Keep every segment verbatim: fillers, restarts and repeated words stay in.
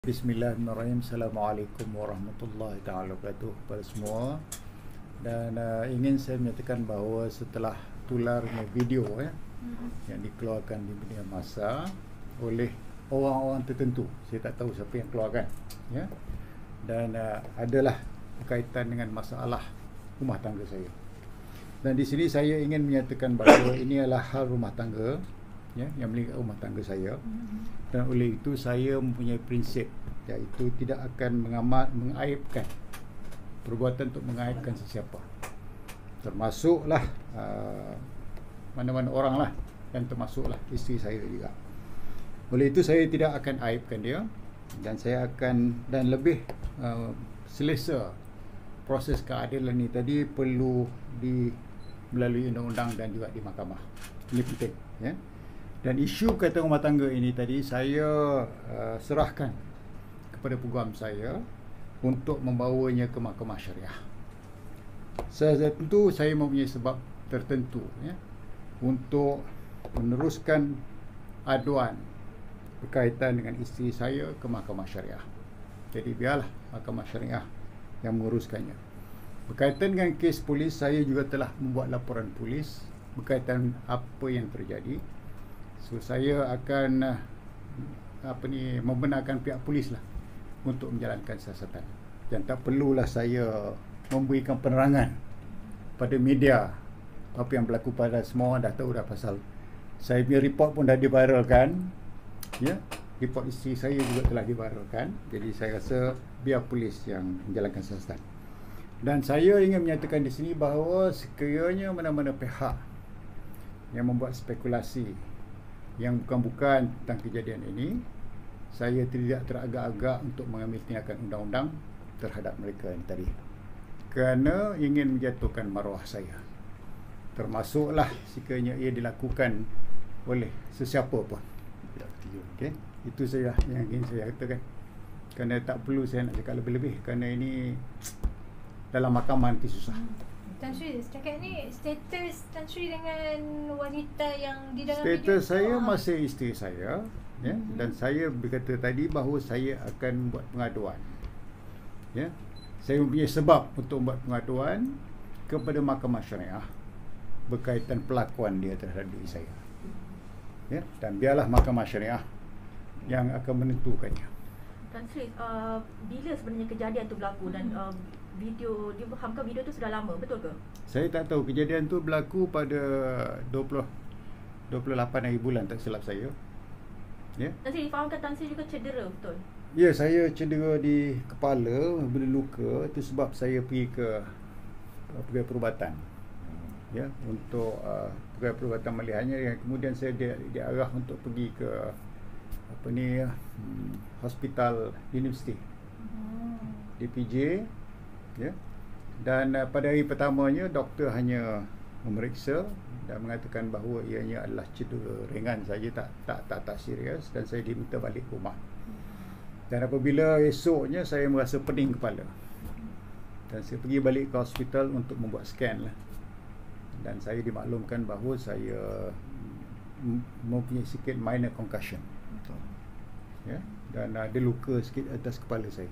Bismillahirrahmanirrahim. Assalamualaikum warahmatullahi taala wabarakatuh kepada semua. Dan uh, ingin saya menyatakan bahawa setelah tularnya video eh, mm-hmm. yang dikeluarkan di media masa oleh orang-orang tertentu, saya tak tahu siapa yang keluarkan, ya, dan uh, adalah berkaitan dengan masalah rumah tangga saya. Dan di sini saya ingin menyatakan bahawa ini adalah hal rumah tangga, ya, yang melingkup rumah tangga saya, dan oleh itu saya mempunyai prinsip, iaitu tidak akan mengamat, mengaibkan perbuatan untuk mengaibkan sesiapa, termasuklah uh, mana-mana orang lah, dan termasuklah isteri saya juga. Oleh itu saya tidak akan aibkan dia, dan saya akan, dan lebih uh, selesa proses keadilan ini tadi perlu di melalui undang-undang dan juga di mahkamah. Ini penting, ya. Dan isu kaitan rumah tangga ini tadi saya uh, serahkan kepada peguam saya untuk membawanya ke mahkamah syariah. Saya tentu saya mempunyai sebab tertentu, ya, untuk meneruskan aduan berkaitan dengan isteri saya ke mahkamah syariah. Jadi biarlah mahkamah syariah yang menguruskannya. Berkaitan dengan kes polis, saya juga telah membuat laporan polis berkaitan apa yang terjadi. So saya akan uh, apa ni membenarkan pihak polis lah untuk menjalankan siasatan, dan tak perlulah saya memberikan penerangan pada media apa yang berlaku. Pada semua orang dah tahu dah pasal saya punya report pun dah diviralkan, ya, report isteri saya juga telah diviralkan. Jadi saya rasa biar polis yang menjalankan siasatan. Dan saya ingin menyatakan di sini bahawa sekiranya mana-mana pihak yang membuat spekulasi yang bukan-bukan tentang kejadian ini, saya tidak teragak-agak untuk mengambil tindakan undang-undang terhadap mereka ini tadi, kerana ingin menjatuhkan maruah saya, termasuklah sekiranya ia dilakukan oleh sesiapa pun. Okay? Itu saja yang ingin saya katakan, kerana tak perlu saya nak cakap lebih-lebih, kerana ini dalam mahkamah nanti susah. Tan Sri, setakat ni status Tan Sri dengan wanita yang di dalam status video saya tu, masih isteri saya, ya, mm-hmm. dan saya berkata tadi bahawa saya akan buat pengaduan, ya. Saya mempunyai sebab untuk buat pengaduan kepada mahkamah syariah berkaitan pelakuan dia terhadap diri saya, ya, dan biarlah mahkamah syariah yang akan menentukannya. Tan Sri, uh, bila sebenarnya kejadian tu berlaku, dan uh, video difahamkan video tu sudah lama, betul ke? Saya tak tahu. Kejadian tu berlaku pada dua puluh, dua puluh lapan hari bulan, tak silap saya. Ya. Tan Sri, difahamkan Tan Sri juga cedera, betul? Ya, saya cedera di kepala, berluka. Itu sebab saya pergi ke uh, pegawai perubatan, ya, untuk uh, pegawai perubatan melihatnya, yang kemudian saya di, diarah untuk pergi ke apa ni, hmm, hospital universiti, hmm. D P J, ya. Dan uh, pada hari pertamanya doktor hanya memeriksa dan mengatakan bahawa ianya adalah cedera ringan saja, tak tak tak tak serius, dan saya diminta balik ke rumah. Dan apabila esoknya saya merasa pening kepala, dan saya pergi balik ke hospital untuk membuat scan lah, dan saya dimaklumkan bahawa saya mempunyai sikit minor concussion, ya, dan ada luka sikit atas kepala saya.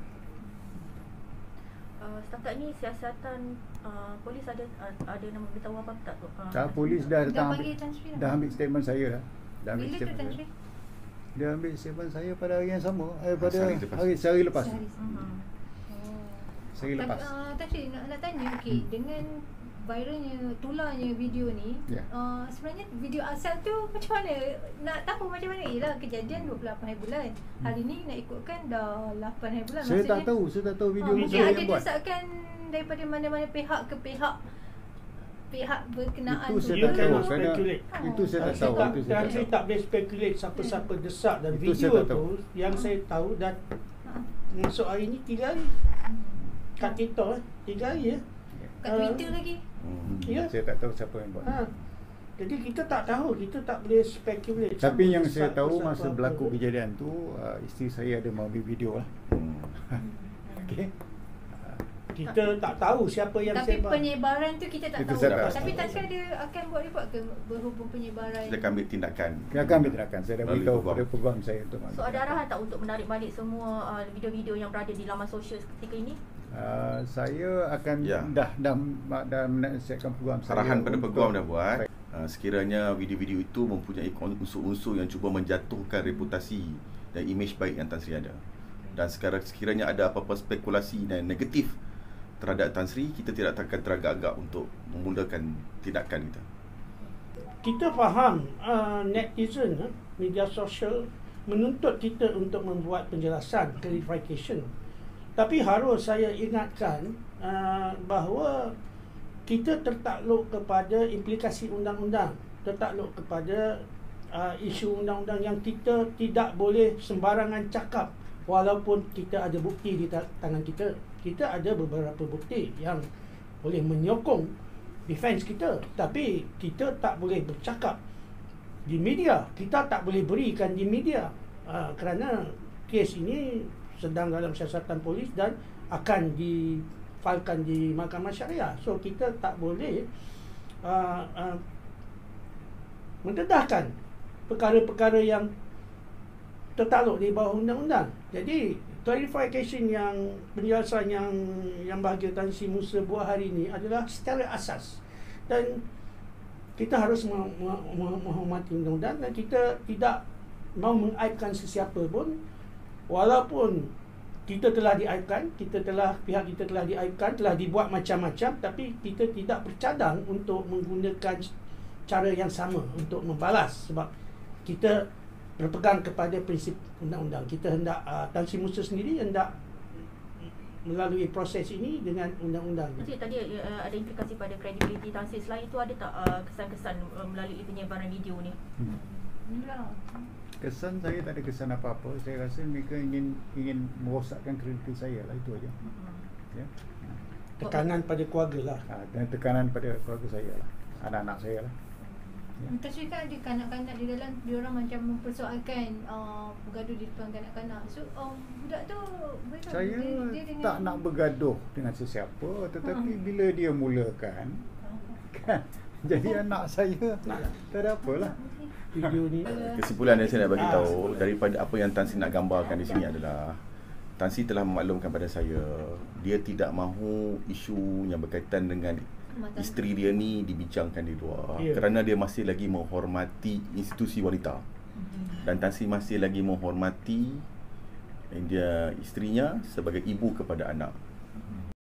Uh, setakat ni siasatan uh, polis ada uh, ada nak beritahu apa tak? Uh, tak, polis dah datang, dah, ambil, dah, dah ambil statement saya dah. Dah ambil bila statement tu Tan saya. Sri? Dia ambil statement saya pada hari yang sama, eh, pada Sehari lepas. hari sehari lepas. Sehari. uh-huh. Oh. Sehari Tan- lepas. uh, Tan Sri, nak, nak tanya, okey, Hmm. dengan viralnya, tularnya video ni, Ya. uh, sebenarnya video asal tu macam mana? Nak tahu macam mana? Yelah, kejadian dua puluh lapan hari bulan. Hari ni nak ikutkan dah lapan hari bulan. Saya tak tahu, saya tak tahu video uh, ni mungkin saya ada yang buat. desakan daripada mana-mana pihak ke pihak pihak berkenaan Itu tu. saya You tak tahu, cannot kerana speculate. itu saya tak Saya tahu, tak, itu saya dan tak saya tahu. tak boleh speculate siapa-siapa desak, dan Itu video saya tak tahu. tu yang saya tahu, dan esok hari ni tiga hari kat TikTok, eh, tiga hari ya. Kat Twitter lagi. Hmm. Ya. Saya tak tahu siapa yang buat. Ha. Jadi kita tak tahu, kita tak boleh speculate. Tapi siapa yang desak, saya tahu siapa masa apa. berlaku kejadian tu, uh, isteri saya ada mengambil video lah. Hmm. Okey. Uh, kita tak tahu siapa yang Tapi sebar. penyebaran tu kita tak Itu tahu. saya tak Tapi tahu. Tan Sri ada akan buat report ke berhubung penyebaran? Kita akan ambil tindakan. Kita akan ambil tindakan. Saya dah Melalui beritahu peguam. pada peguam saya untuk ambil So ada tindakan. arahan tak untuk menarik balik semua uh, video-video yang berada di laman sosial ketika ini? Uh, saya akan Ya. dah dah dah menasihatkan peguam saya. Arahan pada untuk- peguam dah buat. Uh, sekiranya video-video itu mempunyai unsur-unsur yang cuba menjatuhkan reputasi dan imej baik yang Tan Sri ada. Dan sekarang sekiranya ada apa-apa spekulasi dan negatif terhadap Tan Sri, kita tidak akan teragak-agak untuk memulakan tindakan kita. Kita faham uh, netizen, uh, media sosial menuntut kita untuk membuat penjelasan, clarification. Tapi harus saya ingatkan uh, bahawa kita tertakluk kepada implikasi undang-undang, tertakluk kepada uh, isu undang-undang yang kita tidak boleh sembarangan cakap walaupun kita ada bukti di ta- tangan kita. Kita ada beberapa bukti yang boleh menyokong defense kita, tapi kita tak boleh bercakap di media, kita tak boleh berikan di media uh, kerana kes ini sedang dalam siasatan polis dan akan difailkan di mahkamah syariah. So kita tak boleh uh, uh, mendedahkan perkara-perkara yang tertakluk di bawah undang-undang. Jadi clarification yang penjelasan yang yang bahagia Tan Sri Musa buat hari ini adalah secara asas, dan kita harus menghormati undang-undang dan kita tidak mau mengaibkan sesiapa pun, walaupun kita telah diaibkan, kita telah pihak kita telah diaibkan, telah dibuat macam-macam, tapi kita tidak bercadang untuk menggunakan cara yang sama untuk membalas, sebab kita berpegang kepada prinsip undang-undang. Kita hendak uh, Tan Sri Musa sendiri hendak melalui proses ini dengan undang-undang. Jadi tadi uh, ada implikasi pada kredibiliti Tan Sri. Selain itu ada tak uh, kesan-kesan uh, melalui penyebaran video ni? Hmm. Yalah. Kesan saya tak ada kesan apa-apa. Saya rasa mereka ingin ingin merosakkan kredibiliti saya lah, itu aja. Ya. Tekanan pada keluarga lah. Ha, dan tekanan pada keluarga saya lah, anak-anak saya lah. Ya. Tan Sri kan ada kanak-kanak di dalam, dia orang macam mempersoalkan uh, bergaduh di depan kanak-kanak. So um, budak tu mereka Saya dia, dia dengan tak nak bergaduh dengan sesiapa, tetapi bila dia mulakan kan, jadi anak saya tak ada apalah. Video ni Kesimpulan yang saya nak bagi tahu daripada apa yang Tan Sri nak gambarkan di sini adalah Tan Sri telah memaklumkan pada saya dia tidak mahu isu yang berkaitan dengan Mata. isteri dia ni dibincangkan di luar, Ya. kerana dia masih lagi menghormati institusi wanita. Dan Tan Sri masih lagi menghormati dia isterinya sebagai ibu kepada anak.